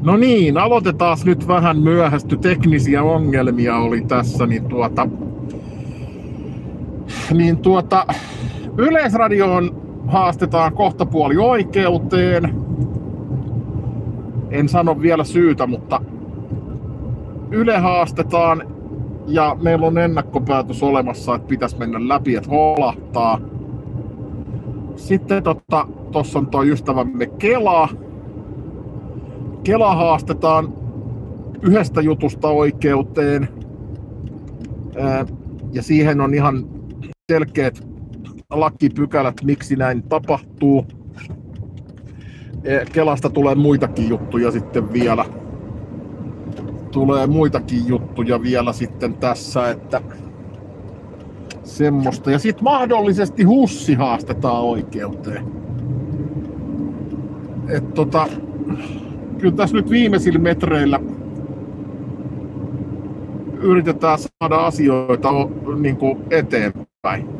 No niin, aloitetaan nyt vähän myöhästy. Teknisiä ongelmia oli tässä, niin Yleisradioon haastetaan kohtapuoli oikeuteen. En sano vielä syytä, mutta Yle haastetaan ja meillä on ennakkopäätös olemassa, että pitäisi mennä läpi, että holahtaa. Sitten tossa on toi ystävämme Kela. Kela haastetaan yhdestä jutusta oikeuteen. Ja siihen on ihan selkeät lakipykälät, miksi näin tapahtuu. Kelasta tulee muitakin juttuja sitten vielä. Tulee muitakin juttuja vielä sitten tässä, että semmoista. Ja sitten mahdollisesti Hussi haastetaan oikeuteen. Kyllä tässä nyt viimeisillä metreillä yritetään saada asioita niin kuin eteenpäin.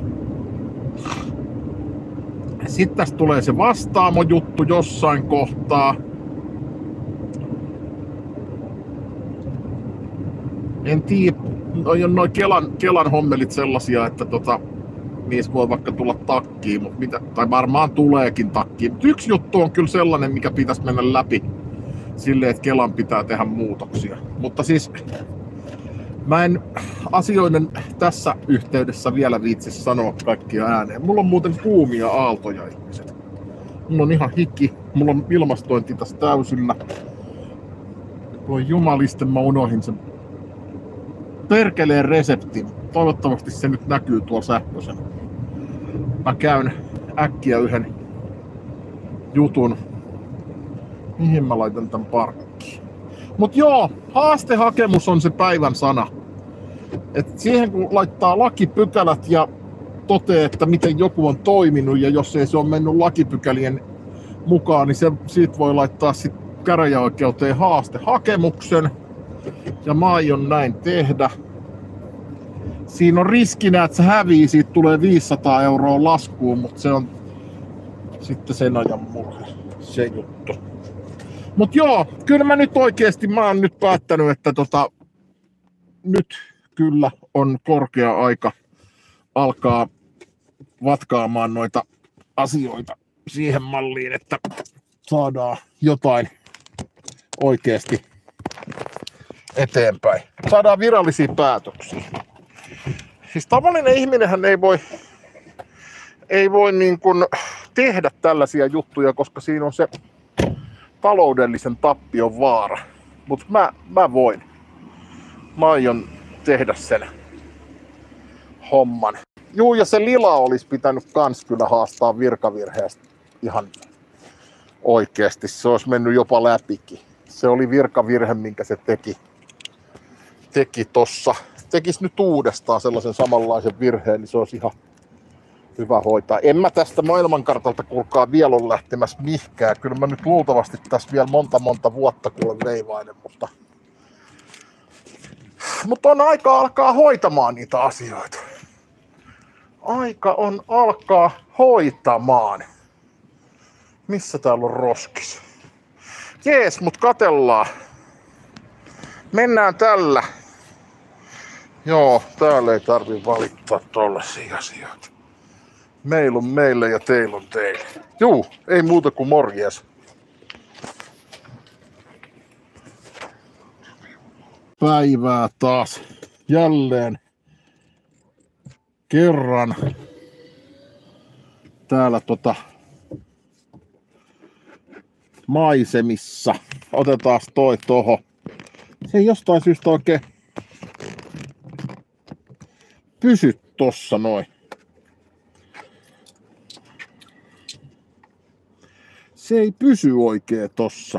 Sitten tässä tulee se Vastaamo-juttu jossain kohtaa. En tiedä, noi Kelan hommelit sellaisia, että niissä voi vaikka tulla takkiin, tai varmaan tuleekin takkiin. Mutta yksi juttu on kyllä sellainen, mikä pitäisi mennä läpi silleen, että Kelan pitää tehdä muutoksia. Mutta siis mä en asioiden tässä yhteydessä vielä viitsi sanoa kaikkia ääneen. Mulla on muuten kuumia aaltoja, ihmiset. Mulla on ihan hiki, mulla on ilmastointi tässä täysillä. Voi jumaliste, mä unohin sen perkeleen reseptin. Toivottavasti se nyt näkyy tuolla sähköisen. Mä käyn äkkiä yhden jutun. Mihin mä laitan tän parkkiin? Mut joo, haastehakemus on se päivän sana. Et siihen kun laittaa lakipykälät ja toteaa, että miten joku on toiminut, ja jos ei se ole mennyt lakipykälien mukaan, niin siitä voi laittaa sit käräjäoikeuteen haastehakemuksen. Ja mä aion näin tehdä. Siinä on riskinä, että se hävii, siitä tulee 500 € laskuun, mutta se on sitten sen ajan mulle se juttu. Mut joo, kyllä mä nyt oikeesti, mä oon nyt päättänyt, että nyt kyllä on korkea aika alkaa vatkaamaan noita asioita siihen malliin, että saadaan jotain oikeesti eteenpäin. Saadaan virallisia päätöksiä. Siis tavallinen ihminenhän ei voi niin kuin tehdä tällaisia juttuja, koska siinä on se taloudellisen tappion vaara. Mutta mä voin. Mä aion tehdä sen homman. Juu, ja se Lila olisi pitänyt kans kyllä haastaa virkavirheestä ihan oikeesti. Se olisi mennyt jopa läpikin. Se oli virkavirhe, minkä se teki tossa. Tekis nyt uudestaan sellaisen samanlaisen virheen, niin se olisi ihan hyvä hoitaa. En mä tästä maailmankartalta kuulkaa vielä ole lähtemässä mihkään. Kyllä mä nyt luultavasti tässä vielä monta vuotta kuulen veivailen, mutta on aika alkaa hoitamaan niitä asioita. Aika on alkaa hoitamaan. Missä täällä on roskis? Jees, mut katellaan. Mennään tällä. Joo, täällä ei tarvi valittaa tollasia asioita. Meillä on meille ja teillä on teille. Juu, ei muuta kuin morjes. Päivää taas. Jälleen kerran täällä maisemissa. Otetaan toi toho. Se ei jostain syystä oikein pysy tossa noin. Se ei pysy oikein tossa.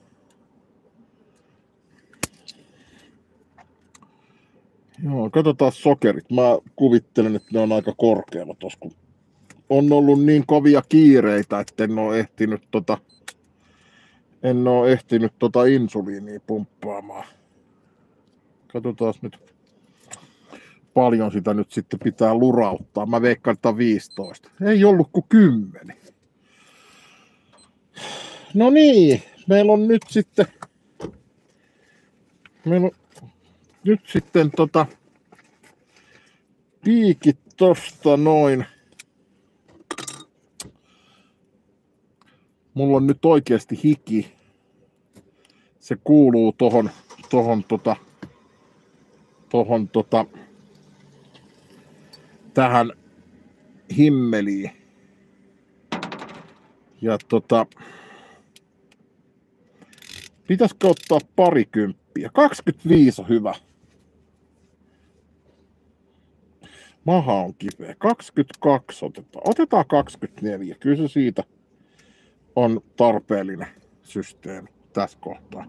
Joo, katsotaan sokerit. Mä kuvittelen, että ne on aika korkealla tossa, kun on ollut niin kovia kiireitä, että en oo ehtinyt insuliinia pumppaamaan. Katsotaan nyt. Paljon sitä nyt sitten pitää lurauttaa. Mä veikkaan, että on 15. Ei ollut kuin 10. No niin, meillä on nyt sitten piikit tosta noin. Mulla on nyt oikeasti hiki. Se kuuluu tähän himmeliin. Ja pitäisikö ottaa 20? 25 on hyvä. Maha on kipeä. 22 otetaan. Otetaan 24. Kyllä se siitä on tarpeellinen systeemi tässä kohtaa.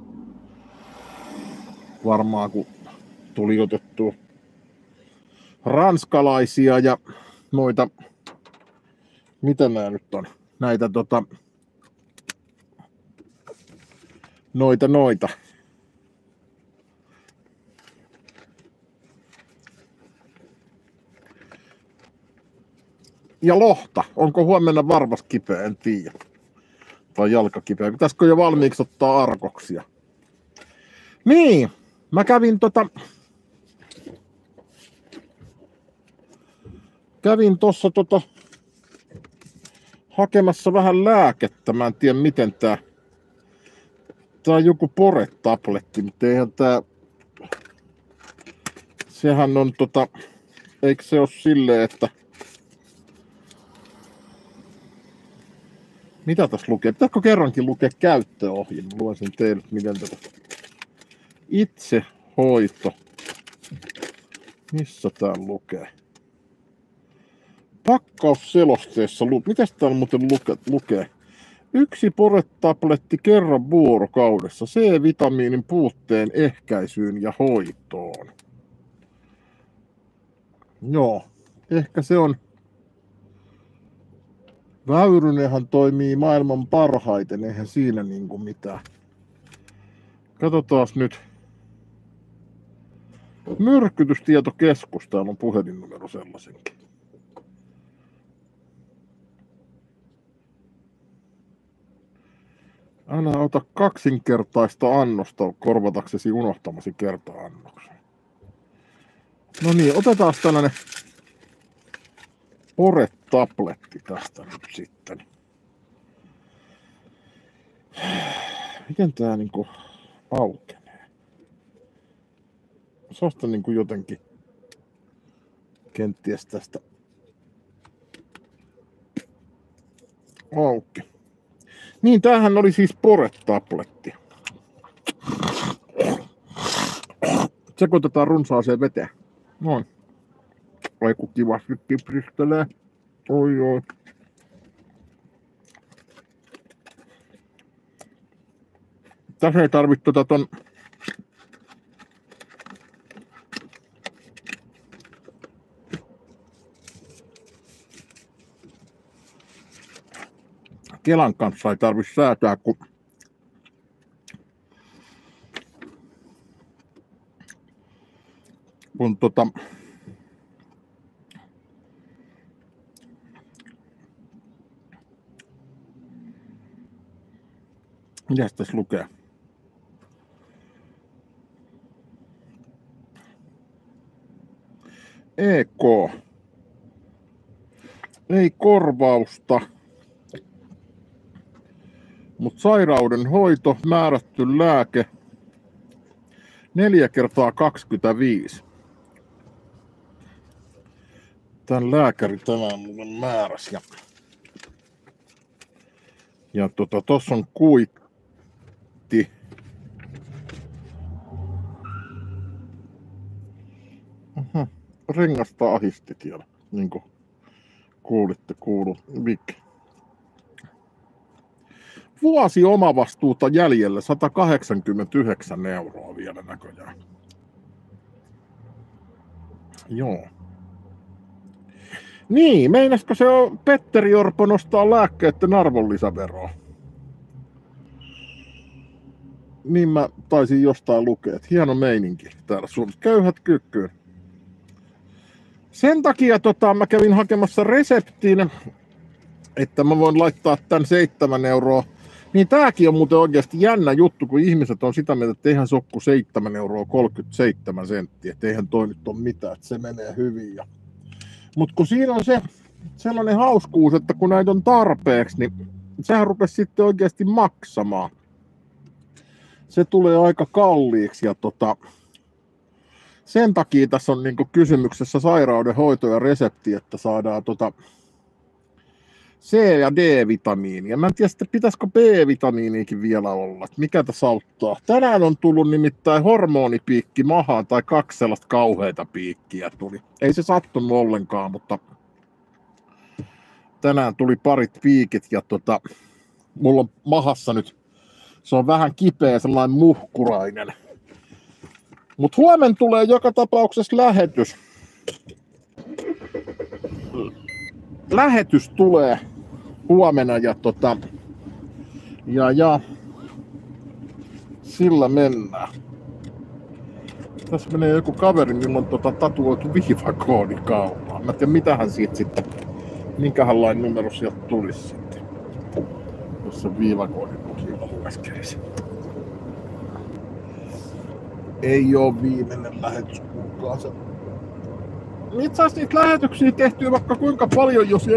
Varmaan kun tuli otettua ranskalaisia ja noita, mitä nää nyt on? Näitä noita. Ja lohta. Onko huomenna varmasti kipeä? En tiedä. Tai jalka kipeä. Pitäisikö jo valmiiksi ottaa arkoksia? Niin. Mä kävin tossa hakemassa vähän lääkettä. Mä en tiedä miten tää on joku poretabletti, mutta eihän tää, sehän on eikö se oo silleen, että mitä tässä lukee? Pitääkö kerrankin lukea käyttöohjelma? Luen sen teille, miten itsehoito. Missä tää lukee? Pakkausselosteessa mitäs täällä muuten lukee? 1 poretabletti kerran vuorokaudessa C-vitamiinin puutteen ehkäisyyn ja hoitoon. Joo, ehkä se on. Väyrynenhän toimii maailman parhaiten, eihän siinä niinku mitään. Katsotaan nyt. Myrkytystietokeskus, täällä on puhelinnumero sellaisenkin. Älä ota kaksinkertaista annosta korvataksesi unohtamasi kerta-annoksen. No niin, otetaan tällainen poretabletti tästä nyt sitten. Miten tää niinku aukenee? Saasta niinku jotenkin kenties tästä auki. Niin, tämähän oli siis poretabletti. Sekoitetaan runsaaseen veteen. Noin. Ai kun kivasti kipristelee. Oi. Tässä ei tarvitse ton Kelan kanssa ei tarvitse säätää, kun mitäs tässä lukee? EK. Ei korvausta. Mutta sairauden hoito, määrätty lääke 4 × 25. Tän lääkäri tänään mulle määräsi. Ja tossa on kuitti. Rengasta ahisti siellä, niin kuin kuulitte Vik. Vuosi omavastuuta jäljellä 189 € vielä näköjään. Joo. Niin, meinasko se on Petteri Orpo nostaa lääkkeiden arvonlisäveroa? Niin mä taisin jostain lukea, että hieno meininki täällä Suomessa. Köyhät kyykkyyn. Sen takia mä kävin hakemassa reseptin, että mä voin laittaa tän 7 € Niin tääkin on muuten oikeasti jännä juttu, kun ihmiset on sitä mieltä, että eihän se ole kuin 7,37 €, että eihän toi nyt ole mitään, että se menee hyvin. Mutta kun siinä on se sellainen hauskuus, että kun näitä on tarpeeksi, niin sehän rupesi sitten oikeasti maksamaan. Se tulee aika kalliiksi ja sen takia tässä on niinku kysymyksessä sairaudenhoito ja resepti, että saadaan C- ja D-vitamiinia. Mä en tiedä, pitäisikö B-vitamiiniikin vielä olla, että mikä tässä auttaa. Tänään on tullut nimittäin hormonipiikki mahaan tai 2 sellaista kauheita piikkiä tuli. Ei se sattunut ollenkaan, mutta tänään tuli parit piikit ja mulla on mahassa nyt, se on vähän kipeä, sellainen muhkurainen. Mut huomenna tulee joka tapauksessa lähetys. Lähetys tulee huomenna ja sillä mennään. Tässä menee joku kaveri, millä on tatuoitu viivakoodi kaulaan. Mä en tiedä mitähän siitä sitten, minkähän lain numero sieltä tulisi sitten. Jos se viivakoodi lukilla hueskelisi. Ei oo viimeinen lähetys, kuulkaa se. Itse asiassa niitä lähetyksiä tehtyy vaikka kuinka paljon, jos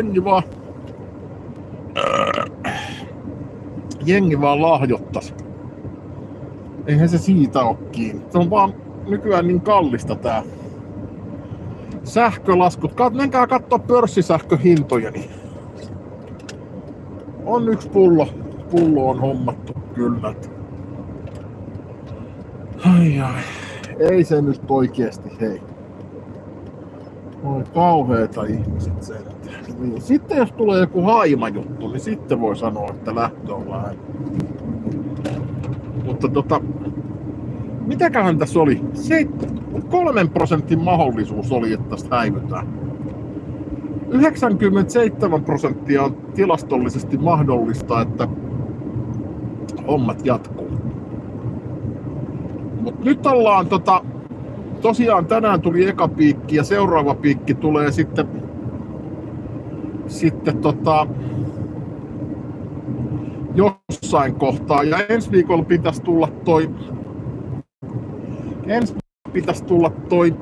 jengi vaan lahjoittaisi. Eihän se siitä oo kiinni. Se on vaan nykyään niin kallista tää sähkölaskut. Menkää kattoo pörssisähköhintoja, niin on yksi pullo on hommattu kyllä. Ai. Ei se nyt oikeesti, hei. On kauheeta ihmiset sen. Niin. Sitten jos tulee joku haimajuttu, niin sitten voi sanoa, että lähtö on vähän. Mutta mitäköhän tässä oli? 3% mahdollisuus oli, että tästä häivytään. 97% on tilastollisesti mahdollista, että hommat jatkuu. Mut nyt ollaan tosiaan tänään tuli eka piikki ja seuraava piikki tulee sitten jossain kohtaa ja ensi viikolla pitäisi tulla toi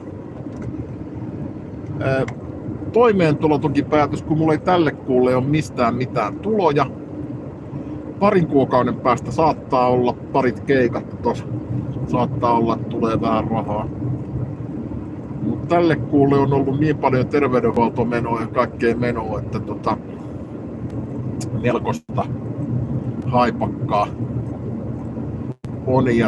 toimeentulotukipäätös, kun mulla ei tälle kuulle ole mistään mitään tuloja. Parin kuukauden päästä saattaa olla parit keikat tossa. Saattaa olla, että tulee vähän rahaa. Mutta tälle kuulle on ollut niin paljon terveydenhuoltomenoa ja kaikkea menoa, että melkoista haipakkaa on. Ja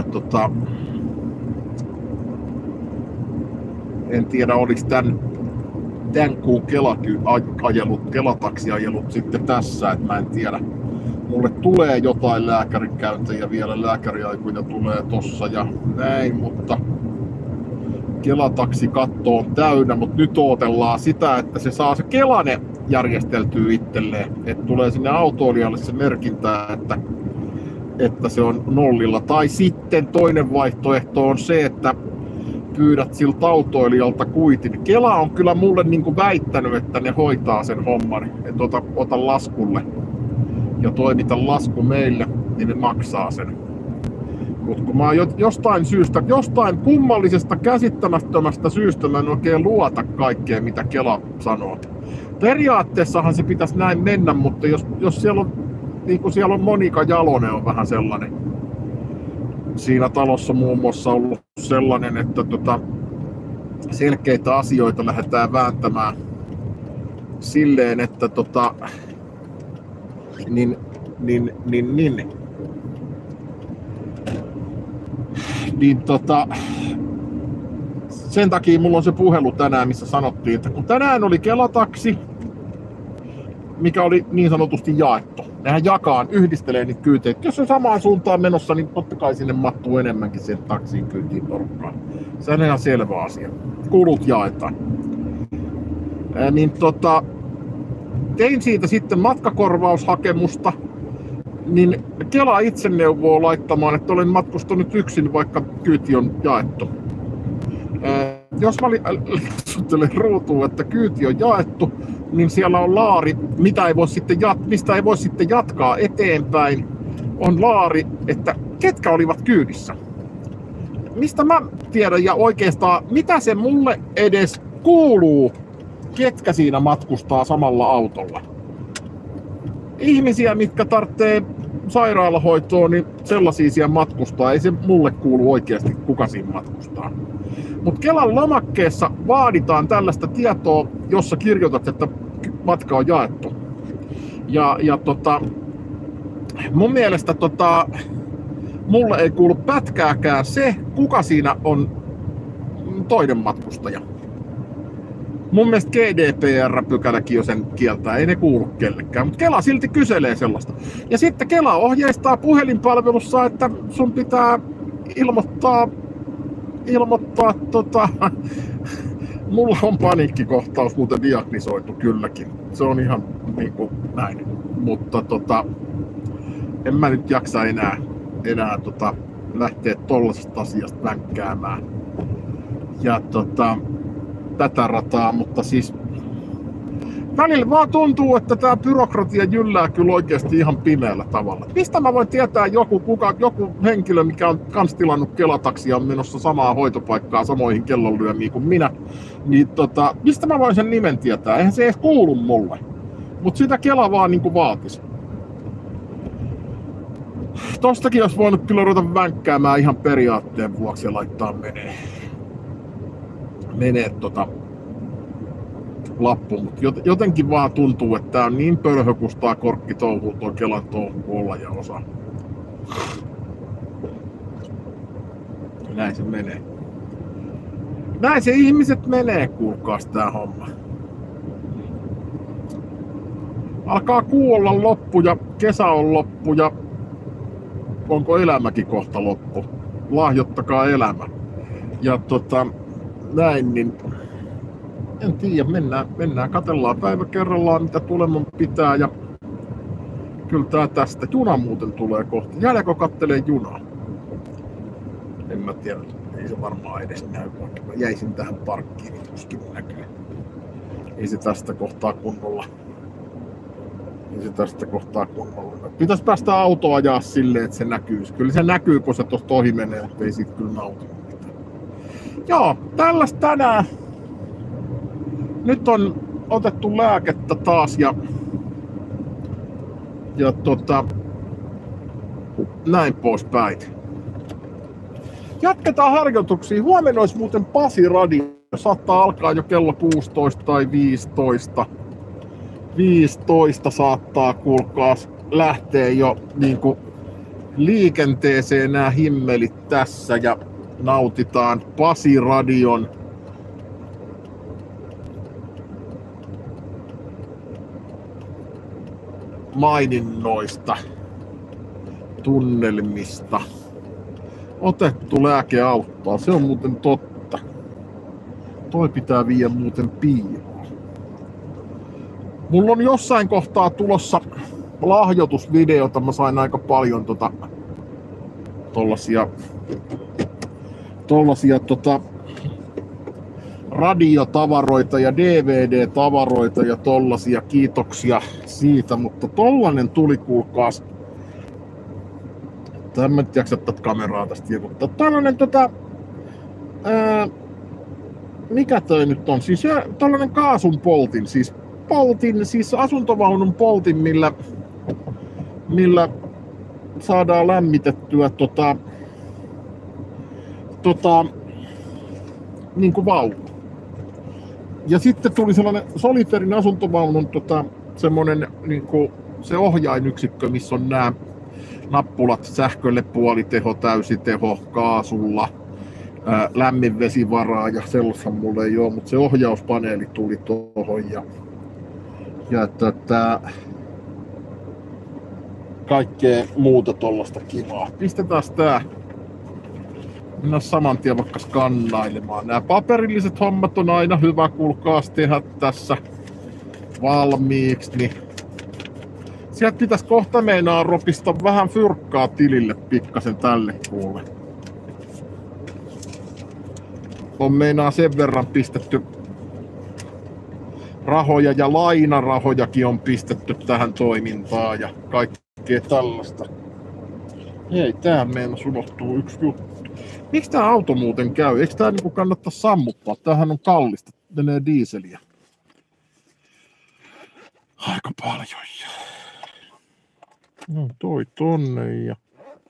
en tiedä, olis tän kuun kelataksiajelut sitten tässä, että mä en tiedä. Mulle tulee jotain lääkärikäyntejä vielä, lääkäriaikoja tulee tossa ja näin, mutta Kelataksi-katto on täynnä, mutta nyt odotellaan sitä, että se saa se Kelane järjesteltyä itselleen, että tulee sinne autoilijalle se merkintä, että se on nollilla. Tai sitten toinen vaihtoehto on se, että pyydät siltä autoilijalta kuitin. Kela on kyllä mulle niinku väittänyt, että ne hoitaa sen homman, että ota laskulle ja toimita lasku meille, niin ne maksaa sen. Mutta kun mä jostain kummallisesta käsittämättömästä syystä mä en oikein luota kaikkeen, mitä Kela sanoo. Periaatteessahan se pitäisi näin mennä, mutta jos siellä on, niin kuin siellä on Monika Jalonen on vähän sellainen, siinä talossa muun muassa ollut sellainen, että selkeitä asioita lähdetään vääntämään silleen, että sen takia mulla on se puhelu tänään, missä sanottiin, että kun tänään oli Kelataksi, mikä oli niin sanotusti jaettu. Nehän yhdistelee niitä kyytejä. Jos on samaan suuntaan menossa, niin totta kai sinne mahtuu enemmänkin sen taksiin kyytiin porukkaan. Se on ihan selvä asia. Kulut jaetaan. Tein siitä sitten matkakorvaushakemusta, niin Kela itse neuvoo laittamaan, että olen matkustanut yksin, vaikka kyyti on jaettu. Jos mä suuttelen ruutuun, että kyyti on jaettu, niin siellä on laari, mistä ei voi sitten jatkaa eteenpäin. on laari, että ketkä olivat kyydissä. Mistä mä tiedän ja oikeastaan mitä se mulle edes kuuluu, ketkä siinä matkustaa samalla autolla. Ihmisiä, mitkä tarvitsee sairaalahoitoa, niin sellaisia siellä matkustaa. Ei se mulle kuulu oikeasti, kuka siinä matkustaa. Mutta Kelan lomakkeessa vaaditaan tällaista tietoa, jossa kirjoitat, että matka on jaettu. Ja mun mielestä mulle ei kuulu pätkääkään se, kuka siinä on toinen matkustaja. Mun mielestä GDPR-pykäläkin jo sen kieltää, ei ne kuulu kellekään, mutta Kela silti kyselee sellaista. Ja sitten Kela ohjeistaa puhelinpalvelussa, että sun pitää ilmoittaa mulla on paniikkikohtaus muuten diagnisoitu kylläkin. Se on ihan niinku näin. Mutta en mä nyt jaksa enää lähteä tollasesta asiasta vänkkäämään. Ja tätä rataa, mutta siis välillä vaan tuntuu, että tää byrokratia jyllää kyllä oikeasti ihan pimeällä tavalla. Mistä mä voin tietää joku henkilö, mikä on kans tilannut Kelataksia, on menossa samaa hoitopaikkaa samoihin kellonlyömiin kuin minä, niin mistä mä voin sen nimen tietää? Eihän se edes kuulu mulle. Mut sitä Kela vaan niinku vaatisi. Tostakin olisi voinut kyllä ruveta vänkkäämään ihan periaatteen vuoksi ja laittaa menee lappu, mutta jotenkin vaan tuntuu, että tää on niin pölhökustaa korkkitouhuu tuo Kelan touhu olla ja osa. Näin se menee. Näin se ihmiset menee, kuulkaas tää homma. Alkaa kuu olla loppu ja kesä on loppu ja onko elämäkin kohta loppu? Lahjoittakaa elämä. Ja näin, niin en tiedä, mennään katsellaan päivä kerrallaan mitä tuleman pitää ja kyllä tää tästä. Juna muuten tulee kohta. Jäädäänkö kattelee junaa? En mä tiedä, ei se varmaan edes näy, vaikka mä jäisin tähän parkkiin, niin tuskin näkyy. Ei se tästä kohtaa kunnolla. Pitäis päästä autoa ajaa silleen, että se näkyy. Kyllä se näkyy, kun se tosta ohi menee, mutta ei siitä kyllä nauti. Joo, tällaista tänään. Nyt on otettu lääkettä taas ja näin poispäin. Jatketaan harjoituksia. Huomenna olisi muuten Pasi radio. Saattaa alkaa jo kello 16 tai 15. 15 saattaa kuulkaas lähteä jo niinku liikenteeseen nämä himmelit tässä ja nautitaan Pasi radion maininnoista, tunnelmista. Otettu lääke auttaa, se on muuten totta. Toi pitää viedä muuten piiloon. Mulla on jossain kohtaa tulossa lahjoitusvideota, mä sain aika paljon tollasia radiotavaroita ja DVD-tavaroita ja tollasia, kiitoksia siitä, mutta tollanen tuli kuulkaas. En mä nyt jaksa tätä kameraa tästä virkuttaa. Tällainen mikä toi nyt on? Siis tällainen kaasun poltin, siis asuntovaunun poltin, millä saadaan lämmitettyä niinku vaunu. Ja sitten tuli sellainen Soliferin asuntovaunun semmonen niinku se ohjainyksikkö, missä on nämä nappulat sähkölle puoliteho, täysiteho, kaasulla, lämminvesivaraa ja sellaista mulla ei oo, mutta se ohjauspaneeli tuli tuohon ja kaikkea muuta tollasta kivaa. Pistetään tää. Mennään saman tien vaikka skannailemaan. Nämä paperilliset hommat on aina hyvä kuulkaas tehdä tässä valmiiksi. Niin sieltä pitäisi kohta meinaa ropista vähän fyrkkaa tilille pikkasen tälle kuule. On meinaa sen verran pistetty rahoja ja lainarahojakin on pistetty tähän toimintaan ja kaikkea tällaista. Hei, tähän meinas unohtuu yksi juttu. Miksi tää auto muuten käy? Eikö tää niinku kannattaa sammuttaa? Tämähän on kallista. Menee diiseliä. Aika paljon. No toi tonne ja...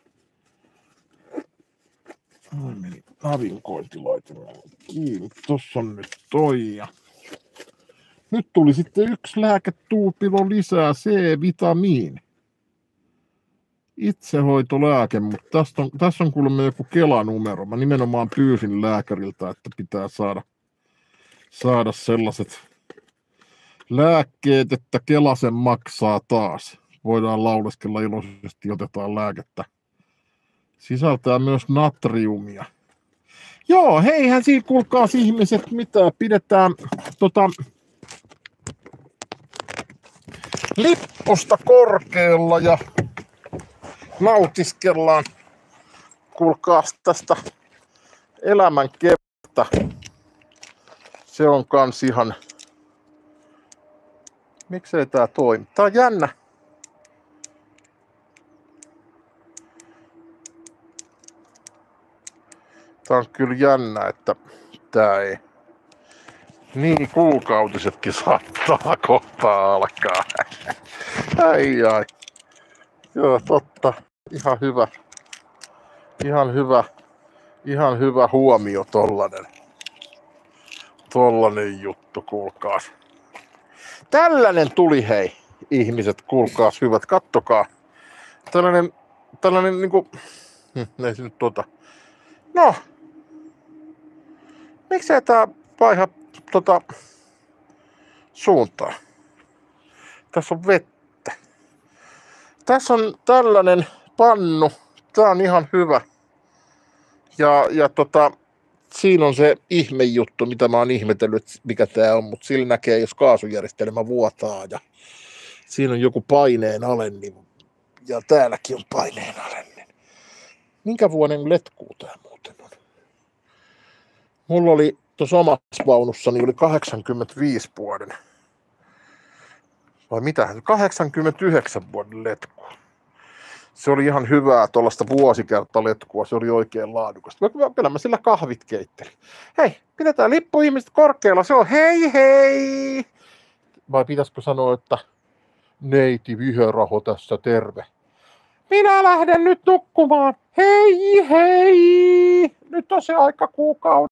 Noin meni navingointilaite kiinni. Tossa on nyt toi ja... Nyt tuli sitten yksi lääketuupilo lisää, C-vitamiini. Itsehoitolääke, mutta tässä on kuulemma joku Kela-numero. Mä nimenomaan pyysin lääkäriltä, että pitää saada sellaiset lääkkeet, että Kela sen maksaa taas. Voidaan lauleskella iloisesti, otetaan lääkettä. Sisältää myös natriumia. Joo, heihän siinä kuulkaas ihmiset, mitä pidetään lipposta korkealla ja nautiskellaan, kuulkaas tästä elämän kevättä. Se on kans ihan... Miksei tää toimi? Tää on jännä. Tää on kyllä jännä, että tää ei... Niin kuukautisetkin saattaa kohta alkaa. Ai. Joo, totta. Ihan hyvä huomio tollanen juttu, kuulkaas. Tällainen tuli, hei, ihmiset, kuulkaas hyvät, kattokaa. Tällainen niinku... ei se nyt No! Miksei tää vaiha suuntaa? Tässä on vettä. Tässä on tällainen pannu. Tää on ihan hyvä. Ja siinä on se ihmejuttu, mitä mä oon ihmetellyt, mikä tää on, mutta sillä näkee, jos kaasujärjestelmä vuotaa ja siinä on joku paineen alennin ja täälläkin on paineen alennin. Minkä vuoden letkuu tää muuten on? Mulla oli tuossa omassa vaunussani oli 85 vuoden. Vai mitä? 89 vuoden letku. Se oli ihan hyvää tuollaista vuosikertaletkua, se oli oikein laadukasta. Kyllä mä sillä kahvit keittelin. Hei, pidetään lippu ihmiset korkealla, se on hei! Vai pitäisikö sanoa, että neiti Viherraho tässä terve? Minä lähden nyt nukkumaan. Hei! Nyt on se aika kuukauden.